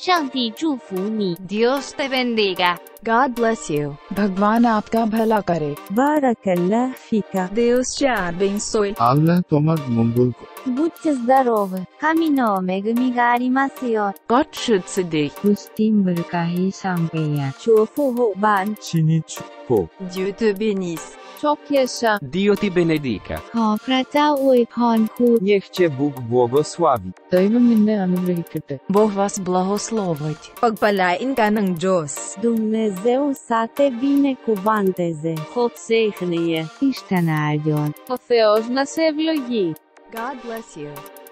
上帝祝福你。 Dios te bendiga. God bless you. भगवान आपका भला करे। Barakallah fika. Deus te abençoe. আল্লাহ তোমার মঙ্গল করুন। Будьте здоровы. Kamino megumi ga arimasu yo. Gott schütze dich. Gustin berkahi sampeyan. Chúa phù hộ bạn. 신이 축복. Dieu te bénisse. Çok yaşa. Dio ti benedica. ขอพระเจ้าอวยพรคุณ Niech cię Bóg błogosławi. ദൈവം നിന്നെ അനുഗ്രഹിക്കട്ടെ. Bог вас благословить. Pagpalain ka ng Diyos. Dumnezeu să te binecuvânteze. Khod sehniye. Isten áldjon. Ο Θεός να σε ευλογεί. God bless you.